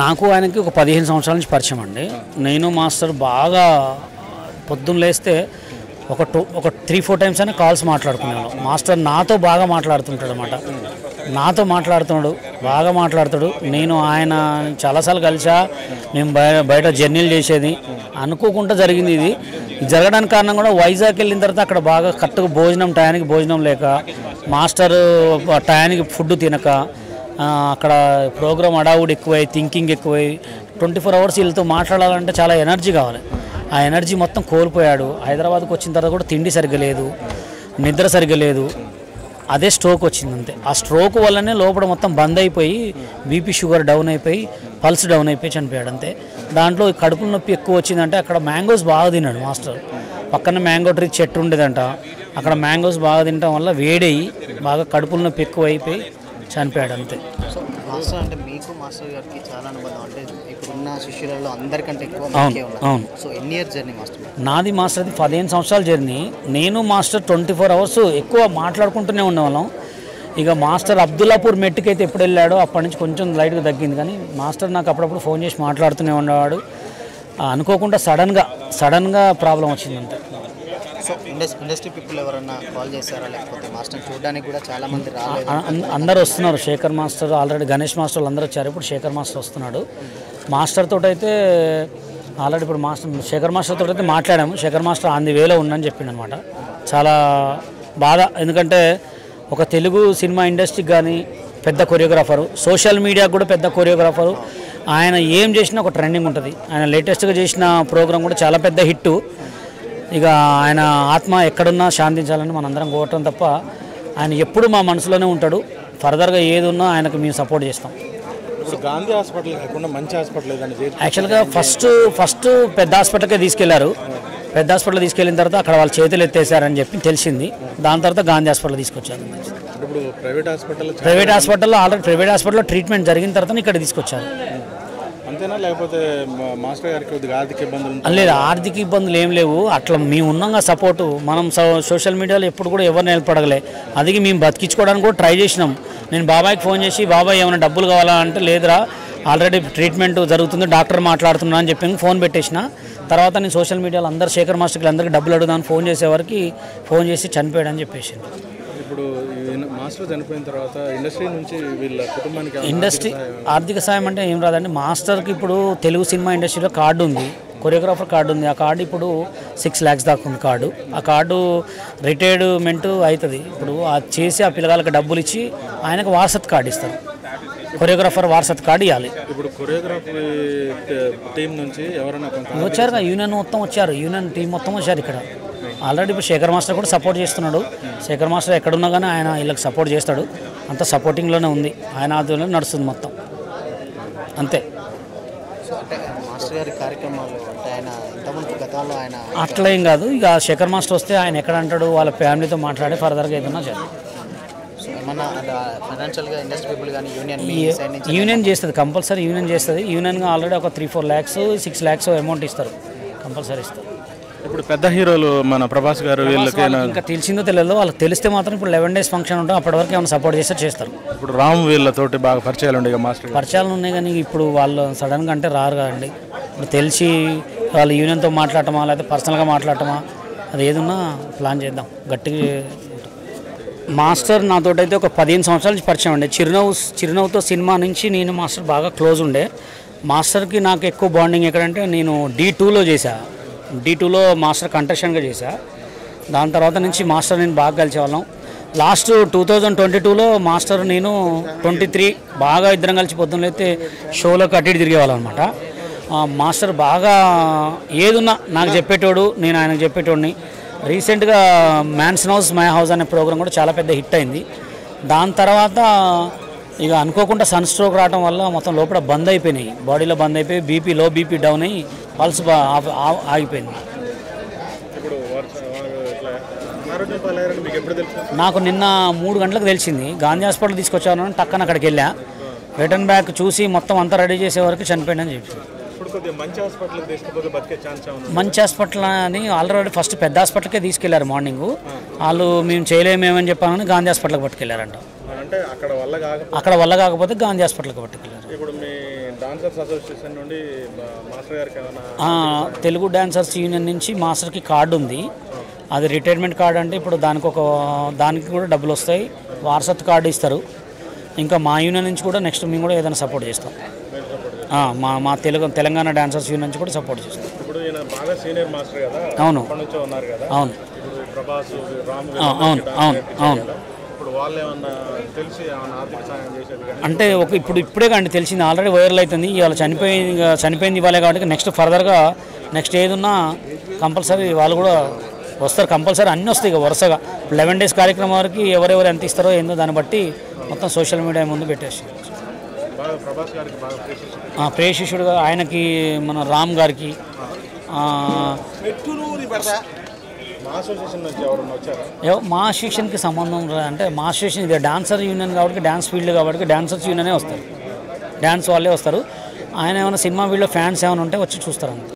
నాకు ఆయనకి ఒక 15 సంవత్సరాల నుంచి పరిచయం అండి. నేను మాస్టర్ బాగా పొద్దున్న లేస్తే ఒక 3-4 టైమ్స్ అయినా కాల్స్ మాట్లాడుకున్నాను. మాస్టర్ నాతో బాగా మాట్లాడుతుంటాడు అన్నమాట. నాతో బాగా మాట్లాడుతాడు. నేను ఆయన చాలాసార్లు కలిసా, మేము బయట జర్నీలు చేసేది అనుకోకుండా జరిగింది. ఇది జరగడానికి కారణం కూడా వైజాగ్ వెళ్ళిన తర్వాత అక్కడ బాగా కరెక్ట్గా టయానికి భోజనం లేక, మాస్టర్ టయానికి ఫుడ్ తినక, అక్కడ ప్రోగ్రామ్ అడావుడు ఎక్కువై, థింకింగ్ ఎక్కువై, 24 అవర్స్ వీళ్ళతో మాట్లాడాలంటే చాలా ఎనర్జీ కావాలి. ఆ ఎనర్జీ మొత్తం కోల్పోయాడు. హైదరాబాద్కి వచ్చిన తర్వాత కూడా తిండి సరిగ్గా లేదు, నిద్ర సరిగ్గా లేదు. అదే స్ట్రోక్ వచ్చింది అంతే. ఆ స్ట్రోక్ వల్లనే లోపల మొత్తం బంద్ అయిపోయి బీపీ షుగర్ డౌన్ అయిపోయి పల్స్ డౌన్ అయిపోయి చనిపోయాడు అంతే. దాంట్లో కడుపుల నొప్పి ఎక్కువ వచ్చిందంటే అక్కడ మ్యాంగోస్ బాగా తిన్నాడు మాస్టర్. పక్కన మ్యాంగో ట్రీ చెట్టు ఉండేదంట. అక్కడ మ్యాంగోస్ బాగా తినడం వల్ల వేడయ్యి బాగా కడుపుల నొప్పి ఎక్కువ అయిపోయి చనిపోయాడు అంతే. సో మాస్టర్ అంటే మీకు మాస్టర్ గారికి చాలా అనుబంధం, అంటే ఇప్పుడున్న శిష్యులలో అందరికంటే ఎక్కువ. అవును. సో ఎన్ని ఇయర్స్ జర్నీ మాస్టర్? నాది మాస్టర్ది 15 సంవత్సరాల జర్నీ. నేను మాస్టర్ 24 అవర్స్ ఎక్కువ మాట్లాడుకుంటూనే ఉండేవాళ్ళం. ఇక మాస్టర్ అబ్దుల్లాపూర్ మెట్టుకైతే ఎప్పుడు వెళ్ళాడో అప్పటి నుంచి కొంచెం లైట్గా తగ్గింది. కానీ మాస్టర్ నాకు అప్పుడప్పుడు ఫోన్ చేసి మాట్లాడుతూనే ఉండేవాడు. అనుకోకుండా సడన్గా ప్రాబ్లం వచ్చిందంతే. సో ఇండస్ట్రీ పీపుల్ ఎవరన్నా కాల్ చేశారా, లేకపోతే మాస్టర్ చూడడానికి కూడా చాలా మంది రాలేదు? అందరూ వస్తున్నారు. శేఖర్ మాస్టర్ ఆల్రెడీ, గణేష్ మాస్టర్లు అందరూ వచ్చారు. ఇప్పుడు శేఖర్ మాస్టర్ వస్తున్నాడు. మాస్టర్ తోటి అయితే ఆల్రెడీ ఇప్పుడు శేఖర్ మాస్టర్ తోటి అయితే మాట్లాడాము. శేఖర్ మాస్టర్ ఆన్ ది వేలో ఉందని చెప్పిండు అనమాట. చాలా బాధ, ఎందుకంటే ఒక తెలుగు సినిమా ఇండస్ట్రీకి కానీ పెద్ద కొరియోగ్రాఫరు, సోషల్ మీడియాకు కూడా పెద్ద కొరియోగ్రాఫరు. ఆయన ఏం చేసినా ఒక ట్రెండింగ్ ఉంటుంది. ఆయన లేటెస్ట్గా చేసిన ప్రోగ్రాం కూడా చాలా పెద్ద హిట్టు. ఇక ఆయన ఆత్మ ఎక్కడున్నా శాంతించాలని మనందరం కోరటం తప్ప ఆయన ఎప్పుడు మా మనసులోనే ఉంటాడు. ఫర్దర్గా ఏది ఉన్నా ఆయనకు మేము సపోర్ట్ చేస్తాం. గాంధీ హాస్పిటల్ కాకుండా మంచి హాస్పిటల్ యాక్చువల్గా ఫస్ట్ పెద్ద హాస్పిటల్కే తీసుకెళ్లారు. పెద్ద హాస్పిటల్ తీసుకెళ్ళిన తర్వాత అక్కడ వాళ్ళు చేతులు ఎత్తేసారని చెప్పి తెలిసింది. దాని తర్వాత గాంధీ హాస్పిటల్ తీసుకొచ్చారు. ఇప్పుడు ప్రైవేట్ హాస్పిటల్లో ఆల్రెడీ ప్రైవేట్ హాస్పిటల్లో ట్రీట్మెంట్ జరిగిన తర్వాత ఇక్కడ తీసుకొచ్చారు. అంతేనా, లేకపోతే మాస్టర్ గారికి ఆర్థిక ఇబ్బందులు? లేదు, ఆర్థిక ఇబ్బందులు ఏం లేవు. అట్లా మేము ఉన్నాగా సపోర్టు. మనం సోషల్ మీడియాలో ఎప్పుడు కూడా ఎవరిని నిలబడగలే. అది మేము బతికించుకోవడానికి కూడా ట్రై చేసినాం. నేను బాబాయ్కి ఫోన్ చేసి, బాబాయ్ ఏమైనా డబ్బులు కావాలా అంటే, లేదురా ఆల్రెడీ ట్రీట్మెంట్ జరుగుతుంది, డాక్టర్ మాట్లాడుతున్నా అని చెప్పి ఫోన్ పెట్టేసిన. తర్వాత నేను సోషల్ మీడియాలో అందరు శేఖర్ మాస్టర్కి అందరికీ డబ్బులు అడుగుదామని ఫోన్ చేసేవారికి ఫోన్ చేసి చనిపోయాడని చెప్పేసి. ఇప్పుడు మాస్టర్ చనిపోయిన తర్వాత ఇండస్ట్రీ నుంచి వీళ్ళ కుటుంబానికి ఆర్థిక సాయం అంటే ఏం రాదండి. మాస్టర్కి ఇప్పుడు తెలుగు సినిమా ఇండస్ట్రీలో కార్డు ఉంది, కొరియోగ్రాఫర్ కార్డు ఉంది. ఆ కార్డు ఇప్పుడు 6 lakhs దాకా ఉంది కార్డు. ఆ కార్డు రిటైర్మెంట్ అవుతుంది. ఇప్పుడు అది చేసి ఆ పిల్లగాళ్ళకి డబ్బులు ఇచ్చి ఆయనకు వారసత్ కార్డు ఇస్తారు. కొరియోగ్రాఫర్ వారసత్ కార్డు ఇవ్వాలి. ఇప్పుడు కొరియోగ్రఫీ టీం నుంచి ఎవరైనా వచ్చారు, యూనియన్ మొత్తం వచ్చారు. యూనియన్ టీం మొత్తం వచ్చారు ఇక్కడ. ఆల్రెడీ ఇప్పుడు శేఖర్ మాస్టర్ కూడా సపోర్ట్ చేస్తున్నాడు. శేఖర్ మాస్టర్ ఎక్కడున్నా కానీ ఆయన వీళ్ళకి సపోర్ట్ చేస్తాడు. అంతా సపోర్టింగ్లోనే ఉంది. ఆయన ఆధ్వర్యంలో నడుస్తుంది మొత్తం అంతే. మాస్టర్ గారి కార్యక్రమాలు అంటే ఆయన ఇంతకుముందు గతంలో ఆయన అట్లా ఏం కాదు. ఇక శేఖర్ మాస్టర్ వస్తే ఆయన ఎక్కడ అంటాడు, వాళ్ళ ఫ్యామిలీతో మాట్లాడి ఫర్దర్గా ఏదైనా చేయాలి. ఫైనాన్షియల్గా ఇండస్ట్రీ పీపుల్ కానీ యూనియన్ చేస్తుంది, కంపల్సరీ యూనియన్ చేస్తుంది. యూనియన్గా ఆల్రెడీ ఒక 3-4 lakhs 6 lakhs అమౌంట్ ఇస్తారు, కంపల్సరీ ఇస్తారు. ఇప్పుడు పెద్ద హీరోలు మన ప్రభాస్ గారు వీళ్ళకి ఇంకా తెలిసిందో తెలియదు. వాళ్ళకి తెలిస్తే మాత్రం ఇప్పుడు 11 days ఫంక్షన్ ఉంటుంది, అప్పటి వరకు ఏమైనా సపోర్ట్ చేస్తే చేస్తారు. ఇప్పుడు రామ్ వీళ్ళతోటి బాగా పరిచయాలు ఉండే మాస్టర్ పరిచయాలు ఉన్నాయి, కానీ ఇప్పుడు వాళ్ళు సడన్గా అంటే రారు కదండి. ఇప్పుడు తెలిసి వాళ్ళు యూనియన్తో మాట్లాడటమా లేకపోతే పర్సనల్గా మాట్లాడటమా, అది ఏదన్నా ప్లాన్ చేద్దాం గట్టిగా. మాస్టర్ నాతోటైతే ఒక 15 సంవత్సరాల నుంచి పరిచయం ఉండే. చిరునవ్వుతో సినిమా నుంచి నేను మాస్టర్ బాగా క్లోజ్ ఉండే. మాస్టర్కి నాకు ఎక్కువ బాండింగ్ ఎక్కడంటే, నేను D2లో చేశా. D2లో మాస్టర్ కంటెస్టెంట్గా చేశా. దాని తర్వాత నుంచి మాస్టర్ నేను బాగా కలిసేవాళ్ళం. లాస్ట్ 2022లో మాస్టర్ నేను 23 బాగా ఇద్దరం కలిసి పొద్దున్న అయితే షోలోకి అటు ఇటు తిరిగేవాళ్ళం అనమాట. మాస్టర్ బాగా ఏదున్నా నాకు చెప్పేటోడు, నేను ఆయనకు చెప్పేటోడిని. రీసెంట్గా మ్యాన్సన్ హౌస్ మై హౌస్ అనే ప్రోగ్రాం కూడా చాలా పెద్ద హిట్ అయింది. దాని తర్వాత ఇక అనుకోకుండా సన్ స్ట్రోక్ రావడం వల్ల మొత్తం లోపల బంద్ అయిపోయినాయి, బాడీలో బంద్ అయిపోయి లో బీపీ డౌన్ అయ్యి పల్స్ ఆగిపోయింది. నాకు నిన్న 3 గంటలకు తెలిసింది. గాంధీ హాస్పిటల్ తీసుకొచ్చాను, టక్కన అక్కడికి వెళ్ళా. రిటర్న్ బ్యాక్ చూసి మొత్తం అంతా రెడీ చేసే వరకు చనిపోయిందని చెప్పి. మంచి హాస్పిటల్ అని ఆల్రెడీ ఫస్ట్ పెద్ద హాస్పిటల్కే తీసుకెళ్లారు. మార్నింగ్ వాళ్ళు మేము చేయలేమేమని చెప్పానని గాంధీ హాస్పిటల్కి పట్టుకెళ్లారంట. అక్కడ వల్ల కాకపోతే గాంధీ హాస్పిటల్కి పట్టుకెళ్లారు. డాన్సర్స్ అసోసియేషన్ నుండి మాస్టర్ గారికి ఏమైనా తెలుగు డాన్సర్స్ యూనియన్ నుంచి మాస్టర్కి కార్డు ఉంది. అది రిటైర్మెంట్ కార్డు అంటే ఇప్పుడు దానికి కూడా డబ్బులు వస్తాయి. వారసత్ కార్డు ఇస్తారు. ఇంకా మా యూనియన్ నుంచి కూడా నెక్స్ట్ మేము కూడా ఏదైనా సపోర్ట్ చేస్తాం. మా తెలంగాణ డాన్సర్స్ యూనియన్ నుంచి కూడా సపోర్ట్ చేస్తాం. ఇప్పుడు ఈయన బాగా సీనియర్ మాస్టర్ కదా, అవును అప్పటి నుంచో ఉన్నారు కదా. అవును ప్రభాస్, రామ్ అవును. ఇప్పుడు వాళ్ళు ఏమన్నా తెలిసి ఏమన్నా ఆర్థిక సాయం చేసేది కానీ అంటే ఇప్పుడే కానీ తెలిసింది, ఆల్రెడీ వైరల్ అవుతుంది. ఇవాళ చనిపోయింది ఇవ్వాలి కాబట్టి నెక్స్ట్ ఫర్దర్గా నెక్స్ట్ ఏదున్నా కంపల్సరీ వాళ్ళు కూడా వస్తారు. కంపల్సరీ అన్నీ వస్తాయి. ఇక వరుసగా 11 days కార్యక్రమం వరకు ఎవరెవరు ఎంత ఇస్తారో ఏందో దాన్ని బట్టి మొత్తం సోషల్ మీడియా ముందు పెట్టేసి ప్రభాస్ గారికి బాగా ప్రేషిష్యుడుగా ఆయనకి మన రామ్ గారికి మా అసోసియేషన్ నుంచి ఎవరన్నా వచ్చారా? మా అసోసియేషన్కి సంబంధం అంటే మా అసోసియేషన్ ఇది డాన్సర్ యూనియన్ కాబట్టి డాన్స్ ఫీల్డ్ కాబట్టి డాన్సర్స్ యూనియనే వస్తారు. డాన్స్ వాళ్ళే వస్తారు. ఆయన ఏమైనా సినిమా ఫీల్డ్లో ఫ్యాన్స్ ఏమైనా ఉంటే వచ్చి చూస్తారు.